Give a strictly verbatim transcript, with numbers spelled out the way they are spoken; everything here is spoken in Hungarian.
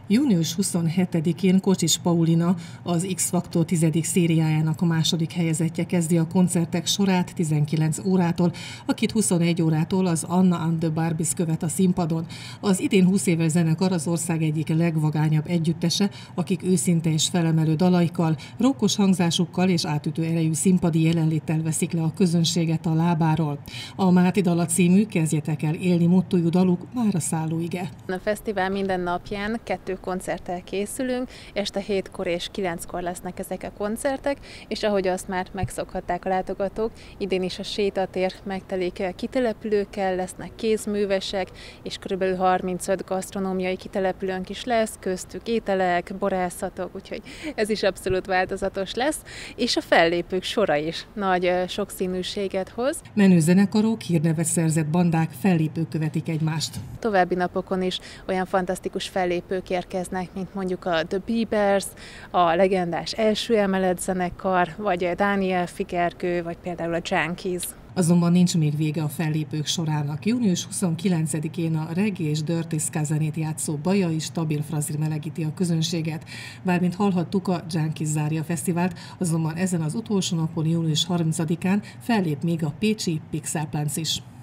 június huszonhetedikén Kocsis Paulina, az X-Faktor tizedik szériájának a második helyezettje kezdi a koncertek sorát tizenkilenc órától, akit huszonegy órától az Anna and the Barbies követ a színpadon. Az idén húsz éves zenekar az ország egyik legvagányabb együttese, akik őszinte és felemelő dalaikkal, rokkos hangzásukkal és átütő erejű színpadi jelenléttel veszik le a közönséget a lábáról. A Máté dala című "Kezdjetek el élni" mottójú daluk már a szállóige. A fesztivál minden napján kettő koncerttel készülünk, este hétkor és kilenckor lesznek ezek a koncertek, és ahogy azt már megszokhatták a látogatók, idén is a sétatér megtelik kitelepülőkkel, lesznek kézművesek, és körülbelül harmincöt gasztronómiai kitelepülőnk is lesz, köztük ételek, borászatok, úgyhogy ez is abszolút változatos lesz, és a fellépők sora is nagy sokszínűséget hoz. Menő zenekarok, hírnevet szerzett bandák, fellépők követik egymást. További napokon is olyan fantasztikus fellépők érkeznek, mint mondjuk a The Beavers, a legendás Első Emelet zenekar, vagy Dániel Figergő, vagy például a Junkies. Azonban nincs még vége a fellépők sorának. június huszonkilencedikén a reggae és dirty ska zenét játszó Bajai Stabil Frazil melegíti a közönséget. Bármint hallhattuk, a Junkies zárja a fesztivált, azonban ezen az utolsó napon, június harmincadikán fellép még a pécsi Pixelplánc is.